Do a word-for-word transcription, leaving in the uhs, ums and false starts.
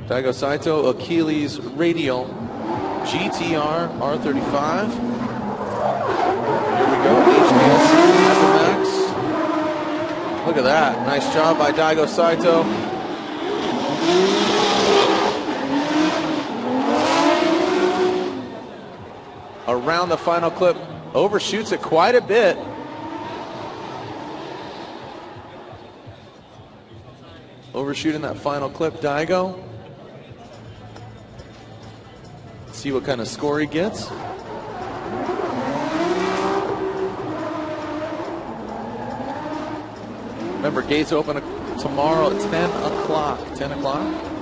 Daigo Saito, Achilles radial, G T R, R thirty-five. Here we go, H D S at the max. Look at that, nice job by Daigo Saito. Around the final clip, overshoots it quite a bit. Overshooting that final clip, Daigo. See what kind of score he gets. Remember, gates open tomorrow at ten o'clock. ten o'clock?